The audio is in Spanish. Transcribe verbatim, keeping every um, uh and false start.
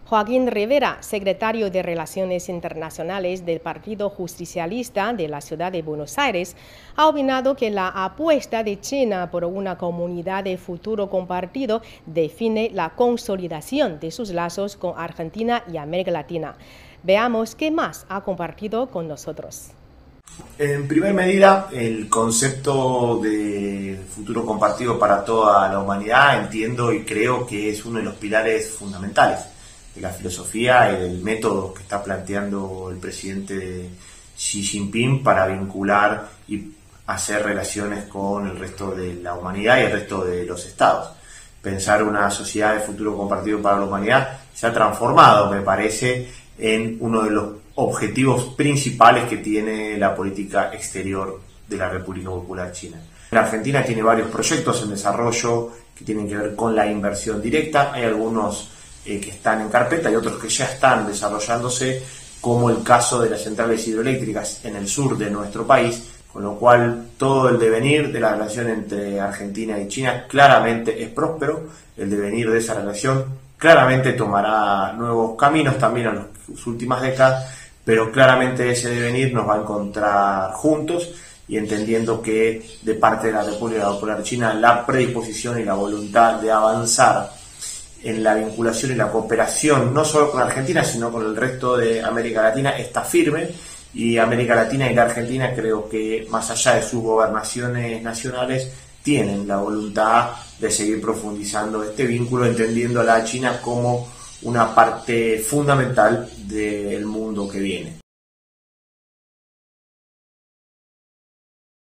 Joaquín Rivera, secretario de Relaciones Internacionales del Partido Justicialista de la Ciudad de Buenos Aires, ha opinado que la apuesta de China por una comunidad de futuro compartido define la consolidación de sus lazos con Argentina y América Latina. Veamos qué más ha compartido con nosotros. En primera medida, el concepto de futuro compartido para toda la humanidad entiendo y creo que es uno de los pilares fundamentales de la filosofía y del método que está planteando el presidente Xi Jinping para vincular y hacer relaciones con el resto de la humanidad y el resto de los estados. Pensar una sociedad de futuro compartido para la humanidad se ha transformado, me parece, en uno de los objetivos principales que tiene la política exterior de la República Popular China. La Argentina tiene varios proyectos en desarrollo que tienen que ver con la inversión directa. Hay algunos eh, que están en carpeta y otros que ya están desarrollándose, como el caso de las centrales hidroeléctricas en el sur de nuestro país, con lo cual todo el devenir de la relación entre Argentina y China claramente es próspero. El devenir de esa relación claramente tomará nuevos caminos también en las últimas décadas, pero claramente ese devenir nos va a encontrar juntos y entendiendo que de parte de la República Popular China la predisposición y la voluntad de avanzar en la vinculación y la cooperación, no solo con Argentina, sino con el resto de América Latina, está firme. Y América Latina y la Argentina, creo que más allá de sus gobernaciones nacionales, tienen la voluntad de seguir profundizando este vínculo, entendiendo a la China como una parte fundamental del mundo que viene.